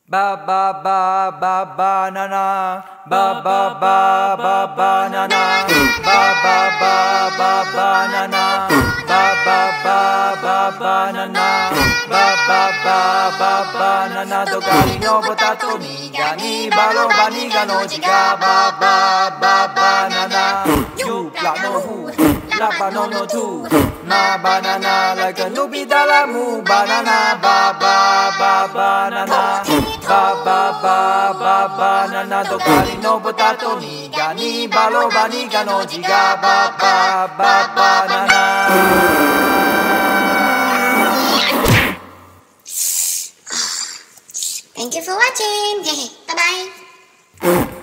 Ba ba ba ba banana. Ba ba ba ba banana. Ba ba ba ba banana. Ba ba ba ba banana. Ba ba ba ba banana. どかりのボタとニガニバロバニガのジガババババナナ。You la no who la banana too. Ma banana like a Nubita la mu banana ba ba ba banana. Ba ba ba ba banana どかりのボタとニガニバロバニガのジガババババナナ。 Thank you for watching. Bye bye.